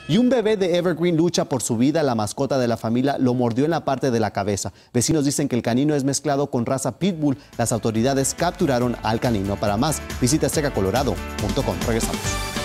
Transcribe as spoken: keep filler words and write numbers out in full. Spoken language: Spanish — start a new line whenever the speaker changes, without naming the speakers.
Y un bebé de Evergreen lucha por su vida. La mascota de la familia lo mordió en la parte de la cabeza. Vecinos dicen que el canino es mezclado con raza pitbull. Las autoridades capturaron al canino. Para más, visita azteca colorado punto com. Regresamos.